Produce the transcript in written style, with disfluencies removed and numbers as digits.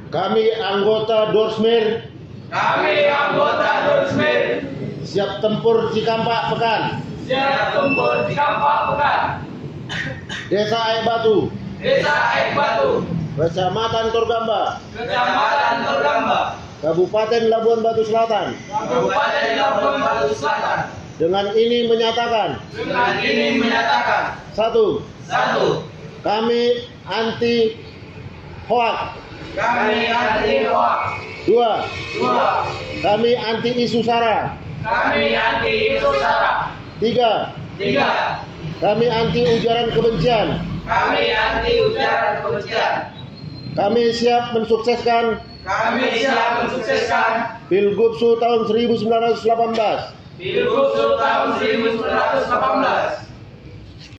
Kami anggota Dorsmir. Kami anggota Dorsmir. Siap tempur Cikampak Pekan. Siap tempur Cikampak Pekan. Desa Aik Batu. Desa Aik Batu. Kecamatan Torgamba. Kecamatan Torgamba. Kabupaten Labuan Batu Selatan. Kabupaten Labuan Batu Selatan. Dengan ini menyatakan. Dengan ini menyatakan. Satu. Kami anti hoak. Kami anti hoak. Dua. Kami anti isu sara. Kami anti isu sara. Tiga. Kami anti ujaran kebencian. Kami anti ujaran kebencian. Kami siap mensukseskan. Pilgub tahun 1918. Pilgub tahun 1918.